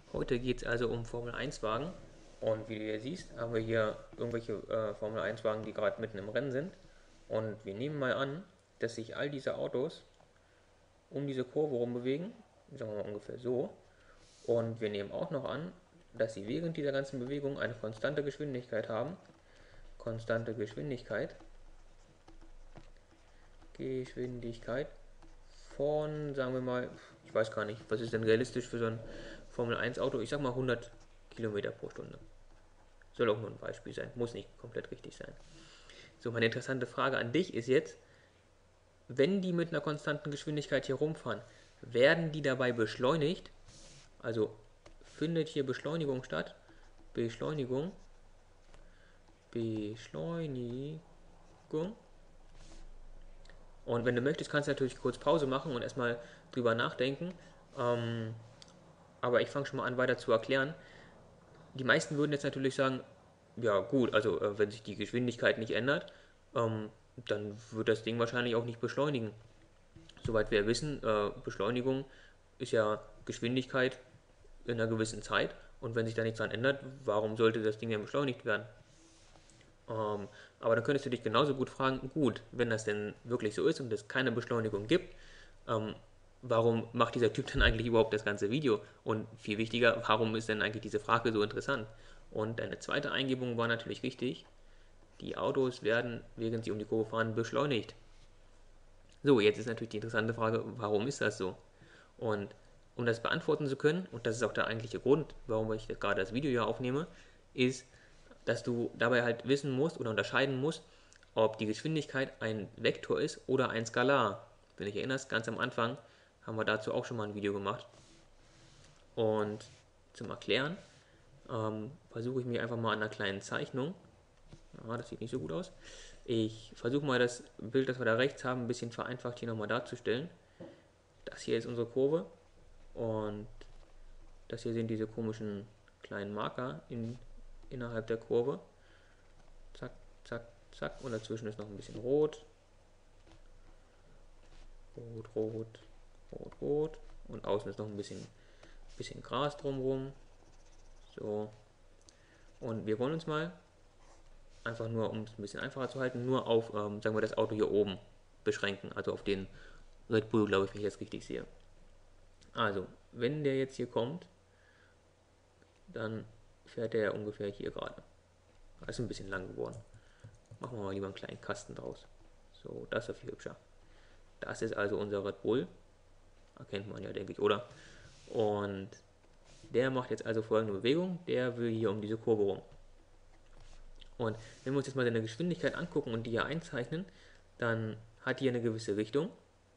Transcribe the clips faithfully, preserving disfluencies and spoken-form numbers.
Heute geht es also um Formel eins Wagen und wie du hier siehst, haben wir hier irgendwelche äh, Formel eins Wagen, die gerade mitten im Rennen sind und wir nehmen mal an, dass sich all diese Autos um diese Kurve rum bewegen, sagen wir mal ungefähr so, und wir nehmen auch noch an, dass sie während dieser ganzen Bewegung eine konstante Geschwindigkeit haben, konstante Geschwindigkeit, Geschwindigkeit von, sagen wir mal, ich weiß gar nicht, was ist denn realistisch für so ein Formel eins Auto, ich sag mal hundert Kilometer pro Stunde. Soll auch nur ein Beispiel sein, muss nicht komplett richtig sein. So, meine interessante Frage an dich ist jetzt, wenn die mit einer konstanten Geschwindigkeit hier rumfahren, werden die dabei beschleunigt? Also findet hier Beschleunigung statt? Beschleunigung, Beschleunigung. Und wenn du möchtest, kannst du natürlich kurz Pause machen und erstmal drüber nachdenken. Ähm, aber ich fange schon mal an, weiter zu erklären. Die meisten würden jetzt natürlich sagen, ja gut, also äh, wenn sich die Geschwindigkeit nicht ändert, ähm, dann wird das Ding wahrscheinlich auch nicht beschleunigen. Soweit wir wissen, äh, Beschleunigung ist ja Geschwindigkeit in einer gewissen Zeit und wenn sich da nichts dran ändert, warum sollte das Ding dann beschleunigt werden? Ähm, aber dann könntest du dich genauso gut fragen, gut, wenn das denn wirklich so ist und es keine Beschleunigung gibt, ähm, warum macht dieser Typ dann eigentlich überhaupt das ganze Video? Und viel wichtiger, warum ist denn eigentlich diese Frage so interessant? Und deine zweite Eingebung war natürlich richtig. Die Autos werden, während sie um die Kurve fahren, beschleunigt. So, jetzt ist natürlich die interessante Frage, warum ist das so? Und um das beantworten zu können, und das ist auch der eigentliche Grund, warum ich gerade das Video hier aufnehme, ist, dass du dabei halt wissen musst oder unterscheiden musst, ob die Geschwindigkeit ein Vektor ist oder ein Skalar. Wenn du dich erinnerst, ganz am Anfang haben wir dazu auch schon mal ein Video gemacht. Und zum Erklären ähm, versuche ich mich einfach mal an einer kleinen Zeichnung. Ja, das sieht nicht so gut aus. Ich versuche mal das Bild, das wir da rechts haben, ein bisschen vereinfacht hier nochmal darzustellen. Das hier ist unsere Kurve und das hier sind diese komischen kleinen Marker in, innerhalb der Kurve. Zack, zack, zack. Und dazwischen ist noch ein bisschen rot. Rot, rot, rot, rot. Und außen ist noch ein bisschen, bisschen Gras drumherum. So. Und wir wollen uns mal, einfach nur, um es ein bisschen einfacher zu halten, nur auf, ähm, sagen wir, das Auto hier oben beschränken. Also auf den Red Bull, glaube ich, wenn ich das richtig sehe. Also, wenn der jetzt hier kommt, dann fährt der ungefähr hier gerade. Das ist ein bisschen lang geworden. Machen wir mal lieber einen kleinen Kasten draus. So, das ist viel hübscher. Das ist also unser Red Bull. Erkennt man ja, denke ich, oder? Und der macht jetzt also folgende Bewegung. Der will hier um diese Kurve rum. Und wenn wir uns jetzt mal seine Geschwindigkeit angucken und die hier einzeichnen, dann hat die eine gewisse Richtung.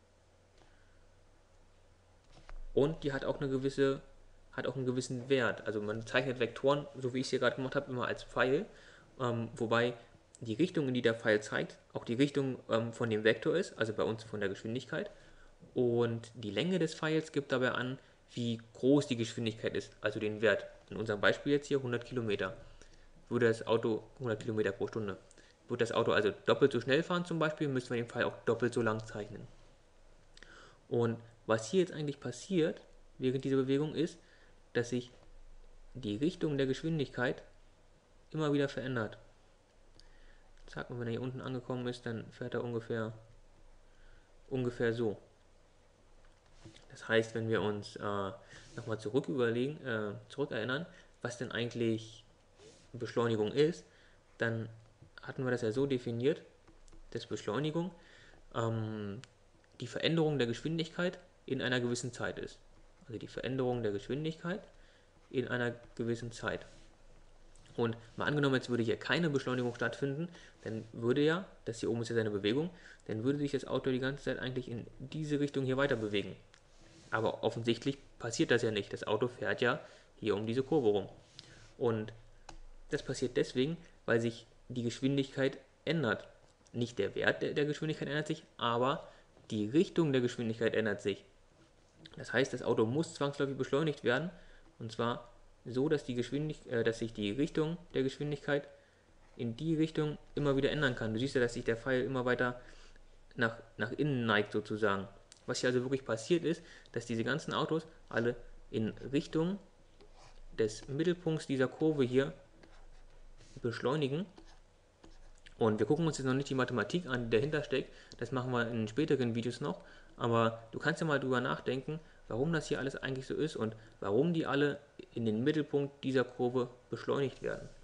Und die hat auch eine gewisse, hat auch einen gewissen Wert. Also man zeichnet Vektoren, so wie ich es hier gerade gemacht habe, immer als Pfeil. Ähm, wobei die Richtung, in die der Pfeil zeigt, auch die Richtung ähm, von dem Vektor ist, also bei uns von der Geschwindigkeit. Und die Länge des Pfeils gibt dabei an, wie groß die Geschwindigkeit ist, also den Wert. In unserem Beispiel jetzt hier hundert Kilometer. Würde das Auto hundert Kilometer pro Stunde. Würde das Auto also doppelt so schnell fahren zum Beispiel, müssten wir den Pfeil auch doppelt so lang zeichnen. Und was hier jetzt eigentlich passiert, während dieser Bewegung, ist, dass sich die Richtung der Geschwindigkeit immer wieder verändert. Zack, und wenn er hier unten angekommen ist, dann fährt er ungefähr, ungefähr so. Das heißt, wenn wir uns äh, nochmal zurück überlegen, äh, zurückerinnern, was denn eigentlich Beschleunigung ist, dann hatten wir das ja so definiert, dass Beschleunigung ähm, die Veränderung der Geschwindigkeit in einer gewissen Zeit ist. Also die Veränderung der Geschwindigkeit in einer gewissen Zeit. Und mal angenommen, jetzt würde hier keine Beschleunigung stattfinden, dann würde ja, das hier oben ist ja seine Bewegung, dann würde sich das Auto die ganze Zeit eigentlich in diese Richtung hier weiter bewegen. Aber offensichtlich passiert das ja nicht. Das Auto fährt ja hier um diese Kurve rum. Und das passiert deswegen, weil sich die Geschwindigkeit ändert. Nicht der Wert der Geschwindigkeit ändert sich, aber die Richtung der Geschwindigkeit ändert sich. Das heißt, das Auto muss zwangsläufig beschleunigt werden, und zwar so, dass, die Geschwindig äh, dass sich die Richtung der Geschwindigkeit in die Richtung immer wieder ändern kann. Du siehst ja, dass sich der Pfeil immer weiter nach, nach innen neigt sozusagen. Was hier also wirklich passiert ist, dass diese ganzen Autos alle in Richtung des Mittelpunkts dieser Kurve hier beschleunigen. Und wir gucken uns jetzt noch nicht die Mathematik an, die dahinter steckt. Das machen wir in späteren Videos noch. Aber du kannst ja mal drüber nachdenken, warum das hier alles eigentlich so ist und warum die alle in den Mittelpunkt dieser Kurve beschleunigt werden.